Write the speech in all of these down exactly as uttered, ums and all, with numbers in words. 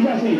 dice así.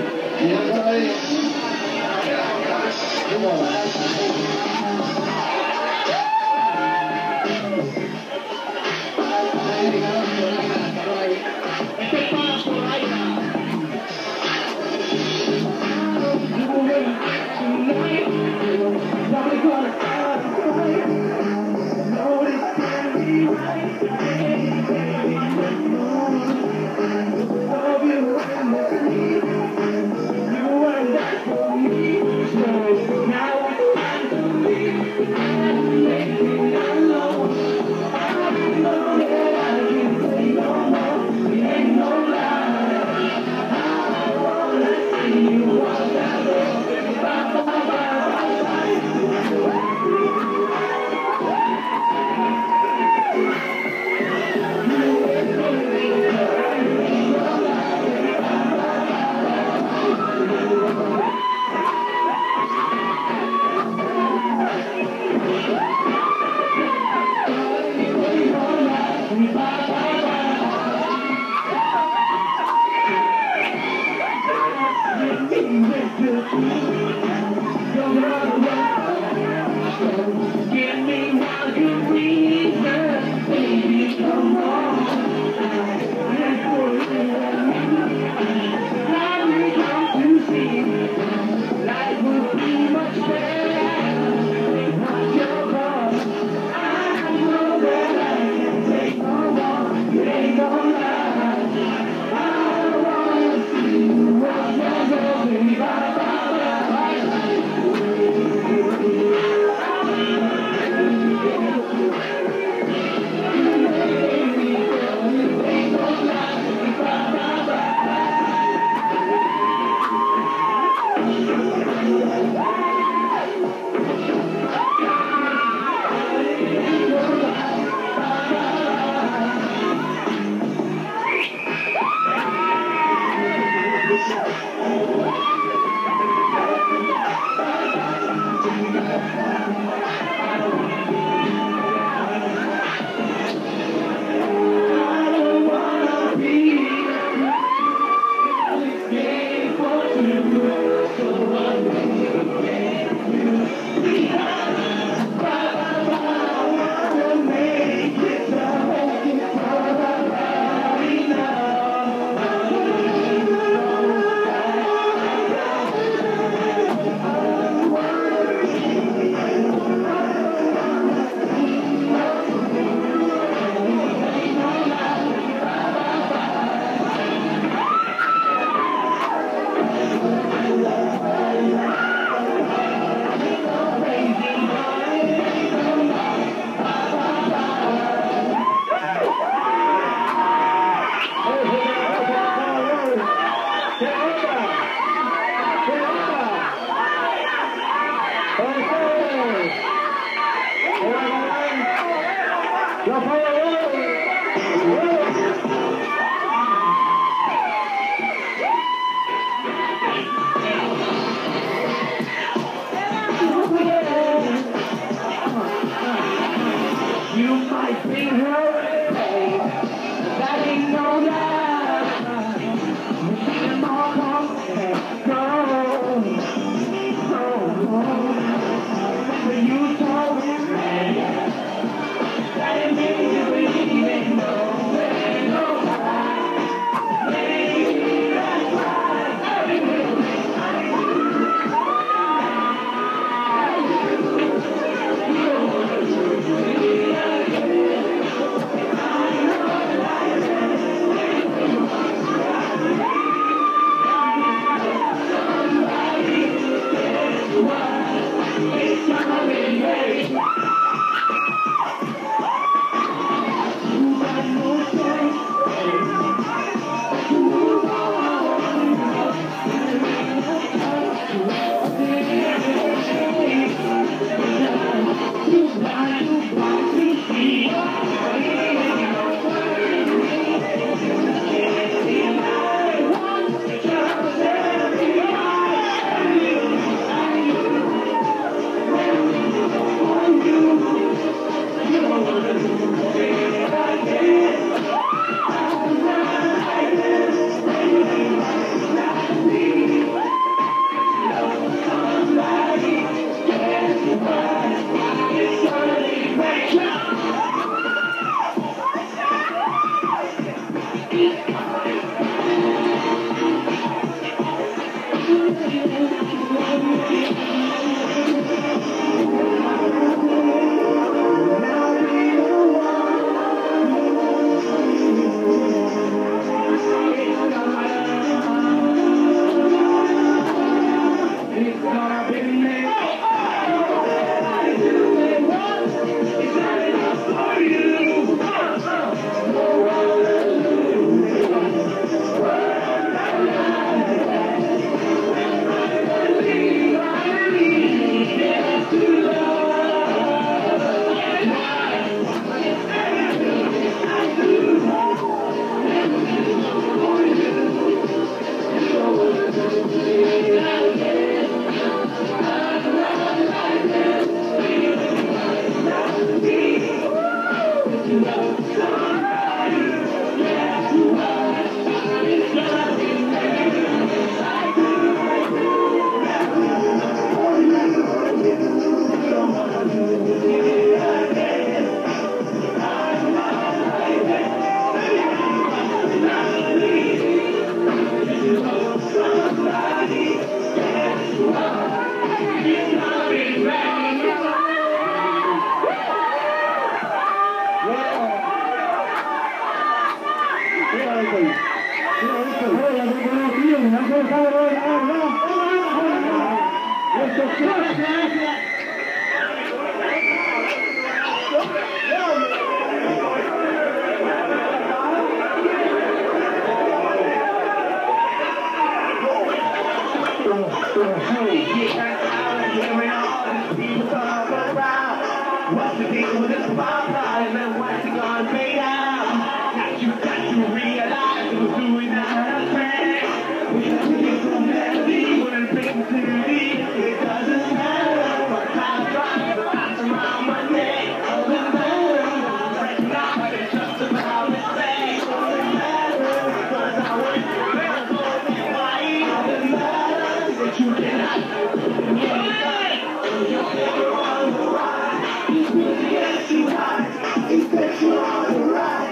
What's the deal with this spotlight and what's it gonna pay out? Got you, got you realize who's doing that a thing. We have to get some melody when it's big to me. It doesn't matter what time drives the bounce around my neck. Doesn't matter, recognize it's just about the same. Doesn't matter, because I went through miracles and why it doesn't matter that you cannot get it. You're never on the ride. Yes, you hide. It's that you're on the ride.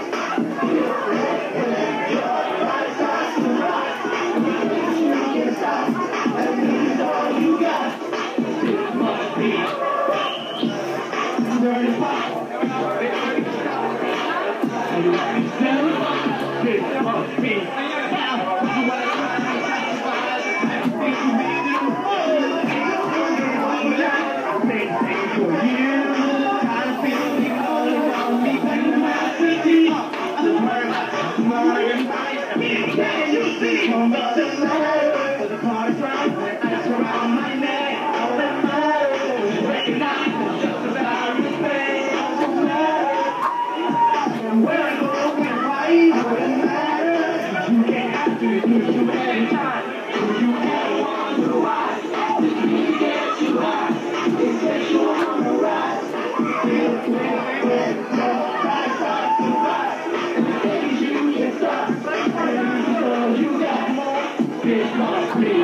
When your body starts to rise, you can't stop. And this is all you got. This must be dirty pop. This must be now. You want to try to sacrifice everything you need to do. Same thing for you. Can you see? Doesn't matter. The party's right. That's around my neck. All that matters is recognize just about your face. Doesn't matter. And where I go and why it wouldn't matter. You can't have to do too many times. If you ever wonder why, this music gets you high. It sets you on the rise. Feel it when your body starts to rise. And you can stop. You got more. This must be.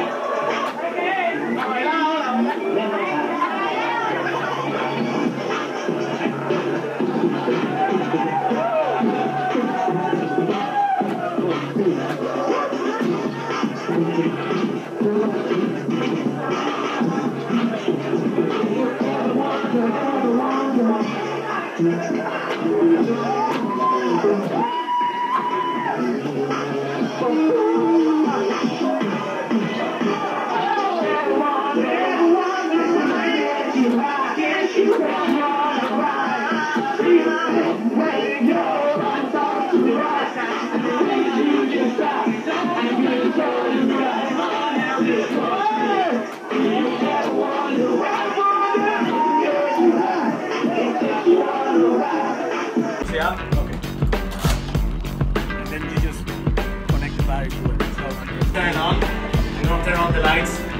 Yeah? Okay. And then you just connect the battery to it. So turn it on. I'm gonna turn on the lights.